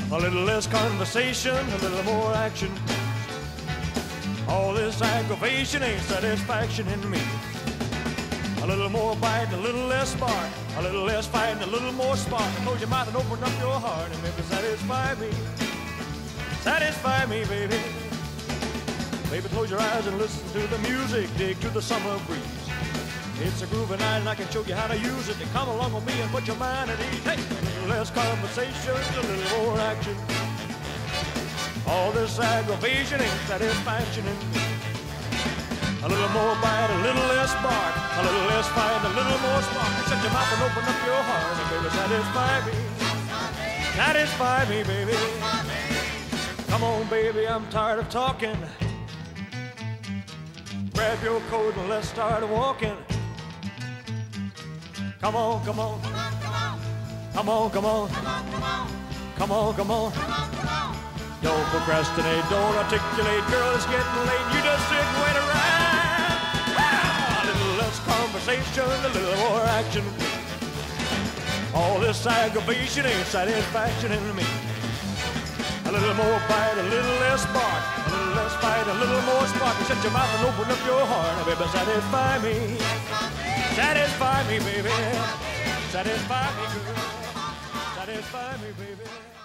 A little less conversation, a little more action. All this aggravation ain't satisfaction in me. A little more bite, a little less spark. A little less fight, and a little more spark. Close your mouth and open up your heart and maybe satisfy me. Satisfy me, baby. Baby, close your eyes and listen to the music. Dig to the summer breeze. It's a groovy night and I can show you how to use it. To come along with me and put your mind at ease. Hey, a little less conversation, a little more action. All this aggravation ain't satisfaction in me. A little more bite, a little less spark. A little less fight, a little more spark. Shut your mouth and open up your heart and baby, satisfy me. Satisfy me, baby. Come on, baby, I'm tired of talking. Grab your coat and let's start walking. Come on, come on. Come on, come on. Come on, come on. Don't procrastinate, don't articulate. Girl, it's getting late. You just sit and wait around. A little less conversation, a little more action. All this aggravation ain't satisfaction in me. A little more bite, a little less spark. A little less fight, a little more spark. Shut your mouth and open up your heart. Now, baby, satisfy me. Satisfy me, baby. Satisfy me, girl. Satisfy me, baby.